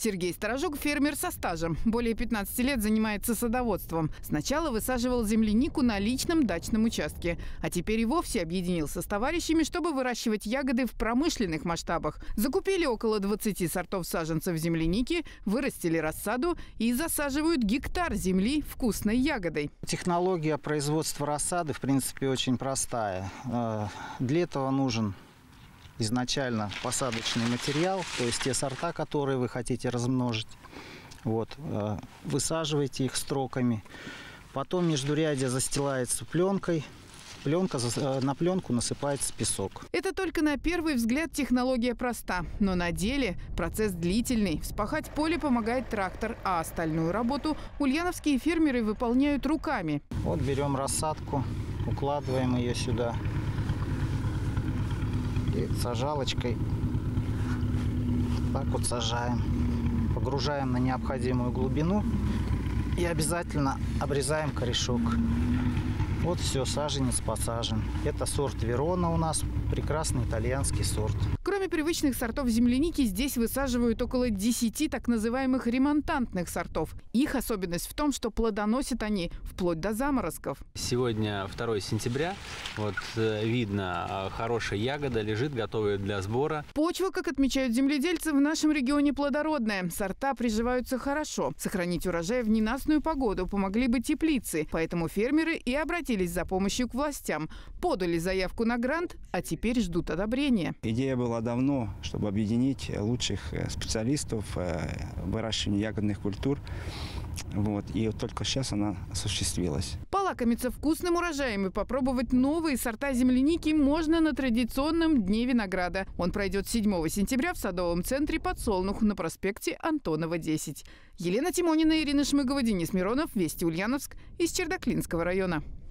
Сергей Сторожук – фермер со стажем. Более 15 лет занимается садоводством. Сначала высаживал землянику на личном дачном участке. А теперь и вовсе объединился с товарищами, чтобы выращивать ягоды в промышленных масштабах. Закупили около 20 сортов саженцев земляники, вырастили рассаду и засаживают гектар земли вкусной ягодой. Технология производства рассады, в принципе, очень простая. Для этого нужен изначально посадочный материал, то есть те сорта, которые вы хотите размножить. Высаживаете их строками. Потом междурядье застилается пленкой. На пленку насыпается песок. Это только на первый взгляд технология проста. Но на деле процесс длительный. Вспахать поле помогает трактор, а остальную работу ульяновские фермеры выполняют руками. Берем рассадку, укладываем ее сюда. И сажалочкой так сажаем. Погружаем на необходимую глубину и обязательно обрезаем корешок. Все, саженец посажен. Это сорт Верона у нас, прекрасный итальянский сорт. Кроме привычных сортов земляники, здесь высаживают около 10 так называемых ремонтантных сортов. Их особенность в том, что плодоносят они вплоть до заморозков. Сегодня 2 сентября. Видно, хорошая ягода лежит, готовая для сбора. Почва, как отмечают земледельцы, в нашем регионе плодородная. Сорта приживаются хорошо. Сохранить урожай в ненастную погоду помогли бы теплицы. Поэтому фермеры и обратились за помощью к властям. Подали заявку на грант, а теперь ждут одобрения. Идея была давно, чтобы объединить лучших специалистов выращивания ягодных культур. И только сейчас она осуществилась. Полакомиться вкусным урожаем и попробовать новые сорта земляники можно на традиционном Дне винограда. Он пройдет 7 сентября в садовом центре «Подсолнух» на проспекте Антонова, 10. Елена Тимонина, Ирина Шмыгова, Денис Миронов. Вести Ульяновск из Чердаклинского района.